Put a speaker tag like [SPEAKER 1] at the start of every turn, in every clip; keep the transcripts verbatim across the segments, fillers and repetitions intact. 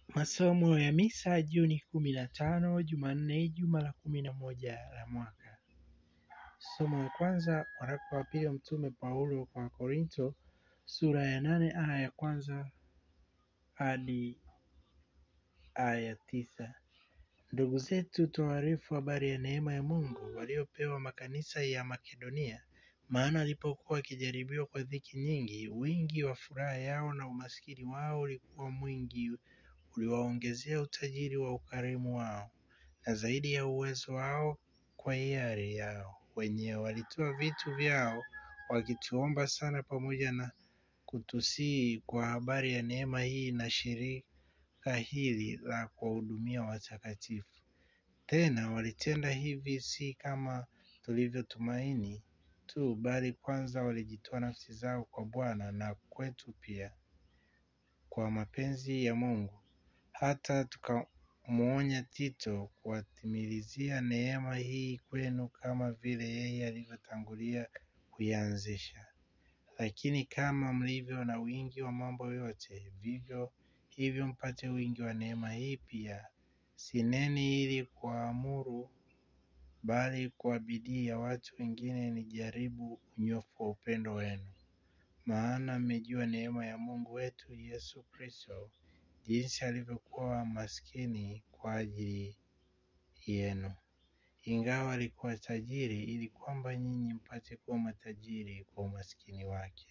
[SPEAKER 1] Masomo ya Misa Juni kumi na tano, Jumanne, juma la kumi na moja la mwaka. Somo la kwanza, waraka wa pili wa Mtume Paulo kwa Wakorintho, sura ya nane aya ya kwanza hadi aya ya tisa. Ndugu zetu, tuwaarifu habari ya neema ya Mungu waliopewa makanisa ya Makedonia, maana walipokuwa wakijaribiwa kwa dhiki nyingi, wingi wa furaha yao na umaskini wao ulikuwa mwingi uliwaongezea utajiri wa ukarimu wao, na zaidi ya uwezo wao kwa hiari yao wenyewe walitoa vitu vyao, wakituomba sana pamoja na kutusihi kwa habari ya neema hii na shirika hili la kuwahudumia watakatifu. Tena walitenda hivi si kama tulivyotumaini tu, bali kwanza walijitoa nafsi zao kwa Bwana na kwetu pia, kwa mapenzi ya Mungu. Hata tukamwonya Tito kuwatimilizia neema hii kwenu, kama vile yeye alivyotangulia kuianzisha. Lakini kama mlivyo na wingi wa mambo yote, vivyo hivyo mpate wingi wa neema hii pia. Sineni ili kuamuru, bali kwa bidii ya watu wengine nijaribu unyofu wa upendo wenu. Maana mmejua neema ya Mungu wetu Yesu Kristo, jinsi alivyokuwa maskini kwa ajili yenu, ingawa alikuwa tajiri, ili kwamba nyinyi mpate kuwa matajiri kwa umaskini wake.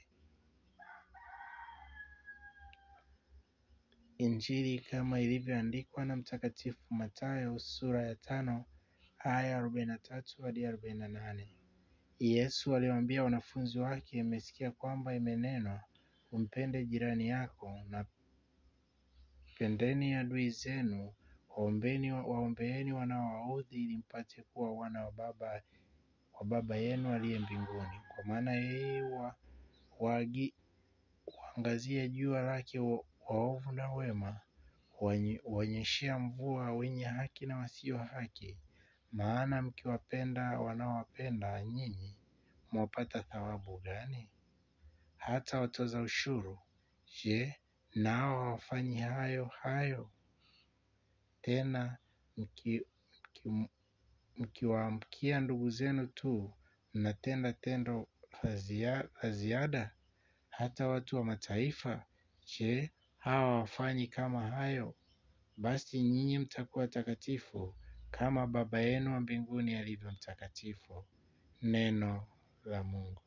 [SPEAKER 1] Injili kama ilivyoandikwa na Mtakatifu Mathayo, sura ya tano aya arobaini na tatu hadi arobaini na nane. Yesu aliwaambia wanafunzi wake, mmesikia kwamba imenenwa, umpende jirani yako na pendeni adui zenu, waombeni waombeeni wanaowaudhi, ili mpate kuwa wana wa baba wa baba yenu aliye mbinguni. Kwa maana yeye huangazia jua lake waovu na wema, huwanyeshea mvua wenye haki na wasio haki. Maana mkiwapenda wanaowapenda nyinyi, mwapata thawabu gani? Hata watoza ushuru, je, nao hawafanyi hayo hayo? Tena mkiwaamkia ndugu zenu tu, mnatenda tendo la ziada? Hata watu wa mataifa, je, hawa hawafanyi kama hayo? Basi nyinyi mtakuwa takatifu kama Baba yenu wa mbinguni alivyo mtakatifu. Neno la Mungu.